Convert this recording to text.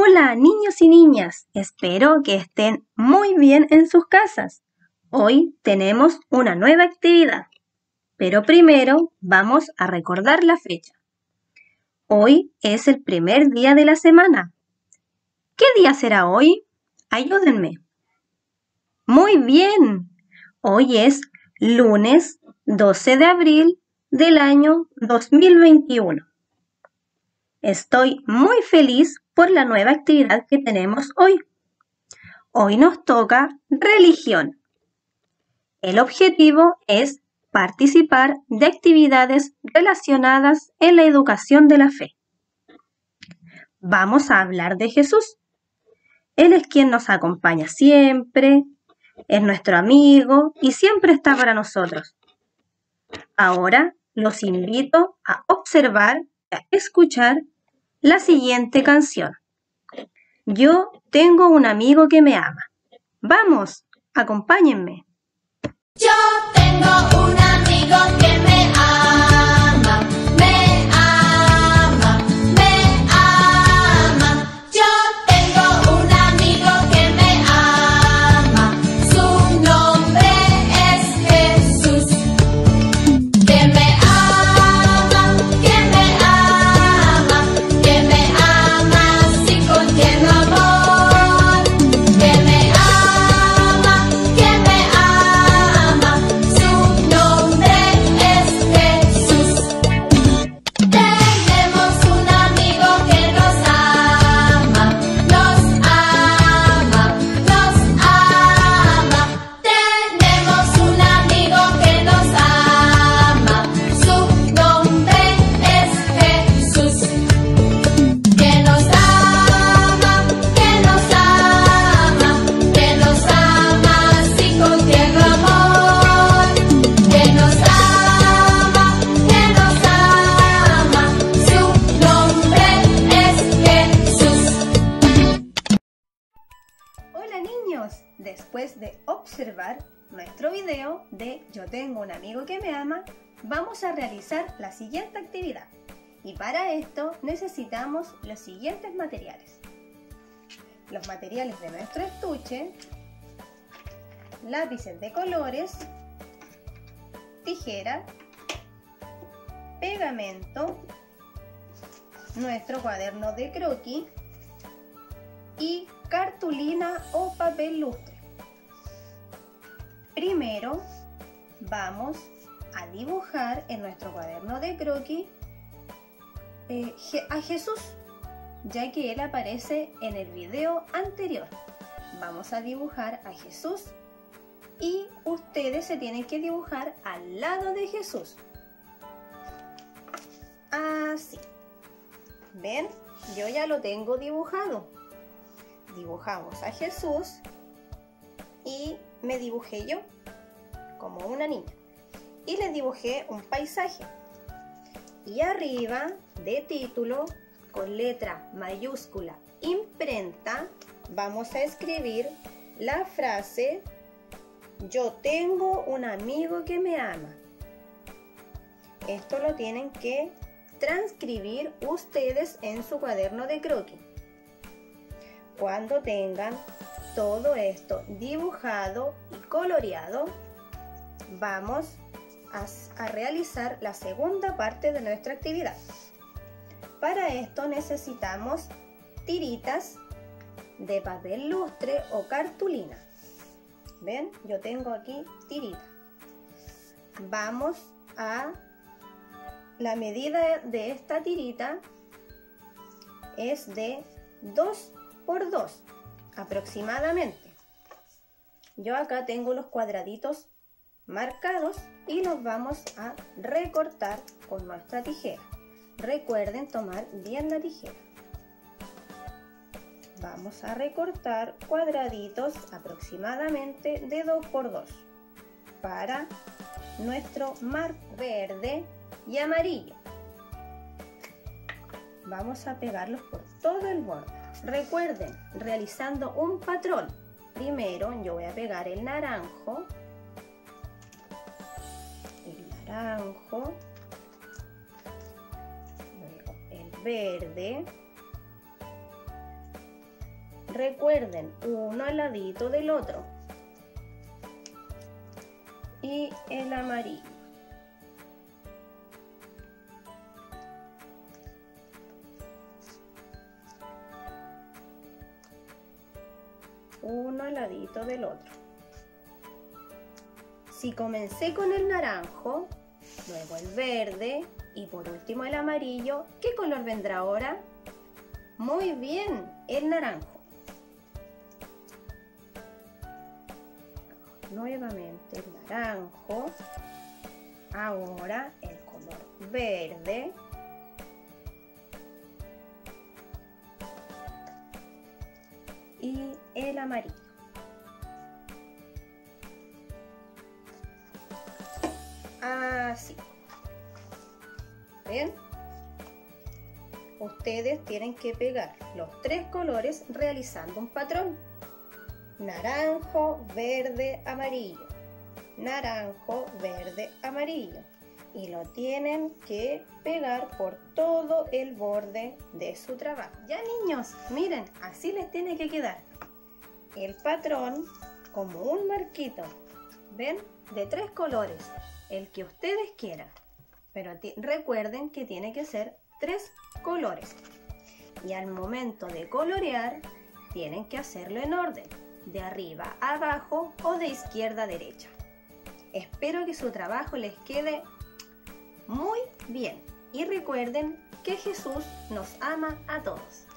Hola niños y niñas, espero que estén muy bien en sus casas. Hoy tenemos una nueva actividad, pero primero vamos a recordar la fecha. Hoy es el primer día de la semana. ¿Qué día será hoy? Ayúdenme. Muy bien, hoy es lunes 12 de abril del año 2021. Estoy muy feliz por la nueva actividad que tenemos hoy. Hoy nos toca religión. El objetivo es participar de actividades relacionadas en la educación de la fe. Vamos a hablar de Jesús. Él es quien nos acompaña siempre, es nuestro amigo y siempre está para nosotros. Ahora los invito a observar y a escuchar la siguiente canción. Yo tengo un amigo que me ama. Vamos, acompáñenme. Yo tengo un amigo que me ama, me ama, me ama. Yo tengo un amigo que me ama, su nombre es Jesús. Que me ama, que me ama, que me ama así con tierno amor. Que me ama, que me ama, su nombre es Jesús. Tenemos un amigo que nos ama, nos ama, nos ama. Tenemos un amigo que nos ama, su nombre es Jesús. Que nos ama, que nos ama, que nos ama así con tierno amor. Que nos ama, su nombre es Jesús. Hola niños, después de observar nuestro video de Yo tengo un amigo que me ama, vamos a realizar la siguiente actividad. Y para esto necesitamos los siguientes materiales. Los materiales de nuestro estuche, lápices de colores, tijera, pegamento, nuestro cuaderno de croquis y cartulina o papel lustre. Primero vamos a dibujar en nuestro cuaderno de croquis a Jesús, ya que él aparece en el video anterior. Vamos a dibujar a Jesús y ustedes se tienen que dibujar al lado de Jesús. Así. ¿Ven? Yo ya lo tengo dibujado. Dibujamos a Jesús y me dibujé yo como una niña. Y les dibujé un paisaje. Y arriba de título, con letra mayúscula imprenta, vamos a escribir la frase Yo tengo un amigo que me ama. Esto lo tienen que transcribir ustedes en su cuaderno de croquis. Cuando tengan todo esto dibujado y coloreado, vamos a realizar la segunda parte de nuestra actividad. Para esto necesitamos tiritas de papel lustre o cartulina. ¿Ven? Yo tengo aquí tiritas. Vamos a... La medida de esta tirita es de 2 por 2 aproximadamente. Yo acá tengo los cuadraditos marcados y los vamos a recortar con nuestra tijera. Recuerden tomar bien la tijera. Vamos a recortar cuadraditos aproximadamente de 2 por 2 para nuestro mar verde y amarillo. Vamos a pegarlos por todo el borde. Recuerden, realizando un patrón. Primero yo voy a pegar el naranjo, luego el verde, Recuerden, uno al ladito del otro. Y el amarillo. Uno al ladito del otro. Si comencé con el naranjo, luego el verde y por último el amarillo, ¿qué color vendrá ahora? Muy bien, el naranjo. Nuevamente el naranjo. Ahora el color verde. Y el amarillo. Así. ¿Ven? Ustedes tienen que pegar los tres colores realizando un patrón. Naranjo, verde, amarillo. Naranjo, verde, amarillo. Y lo tienen que pegar por todo el borde de su trabajo. Ya, niños, miren, así les tiene que quedar el patrón como un marquito. ¿Ven? De tres colores, el que ustedes quieran. Pero recuerden que tiene que ser tres colores. Y al momento de colorear, tienen que hacerlo en orden, de arriba a abajo o de izquierda a derecha. Espero que su trabajo les quede muy bien. Y recuerden que Jesús nos ama a todos.